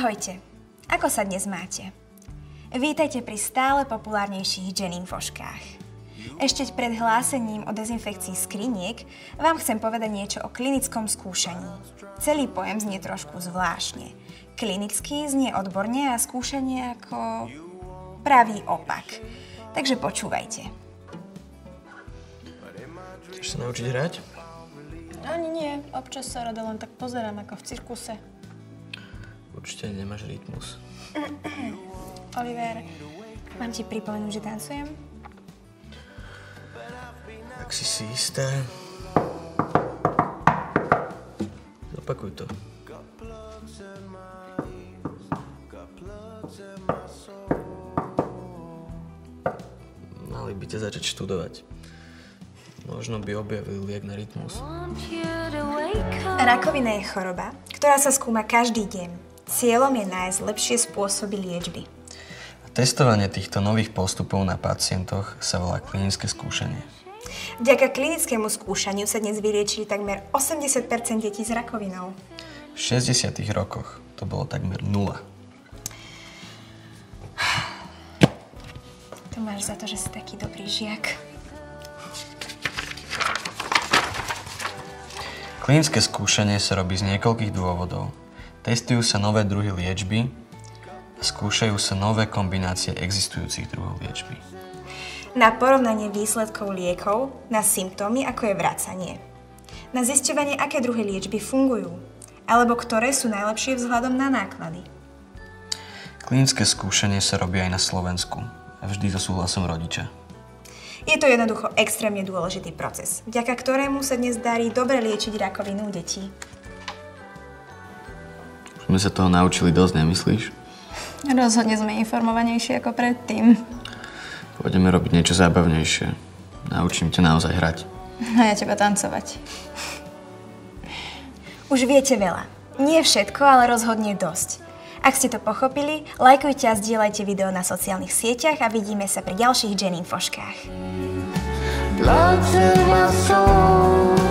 Ahojte, ako sa dnes máte? Vítajte pri stále populárnejších Jenninfoškách. Ešte pred hlásením o dezinfekcii skriniek vám chcem povedať niečo o klinickom skúšaní. Celý pojem znie trošku zvláštne. Klinický znie odborne a skúšanie ako pravý opak. Takže počúvajte. Chceš sa naučiť hrať? Ani nie. Občas sa rada len tak pozerám ako v cirkuse. Určite nemáš rytmus. Oliver, mám ti pripomenúť, že tancujem? Ak si istá, zopakuj to. Mali by ťa začať študovať. Možno by objavil liek na rytmus. Rakovina je choroba, ktorá sa skúma každý deň. Cieľom je nájsť lepšie spôsoby liečby. Testovanie týchto nových postupov na pacientoch sa volá klinické skúšanie. Vďaka klinickému skúšaniu sa dnes vyliečili takmer 80% detí s rakovinou. V 60. rokoch to bolo takmer 0. To máš za to, že si taký dobrý žiak. Klinické skúšanie sa robí z niekoľkých dôvodov. Testujú sa nové druhy liečby a skúšajú sa nové kombinácie existujúcich druhov liečby. Na porovnanie výsledkov liekov, na symptómy, ako je vracanie. Na zisťovanie, aké druhy liečby fungujú, alebo ktoré sú najlepšie vzhľadom na náklady. Klinické skúšanie sa robí aj na Slovensku a vždy so súhlasom rodiča. Je to jednoducho extrémne dôležitý proces, vďaka ktorému sa dnes darí dobre liečiť rakovinu u detí. Už sme sa toho naučili dosť, nemyslíš? Rozhodne sme informovanejší ako predtým. Pôjdeme robiť niečo zábavnejšie. Naučím ťa naozaj hrať. A ja teba tancovať. Už viete veľa. Nie všetko, ale rozhodne dosť. Ak ste to pochopili, lajkujte a zdieľajte video na sociálnych sieťach a vidíme sa pri ďalších Jenninfoškách. Blood to my soul.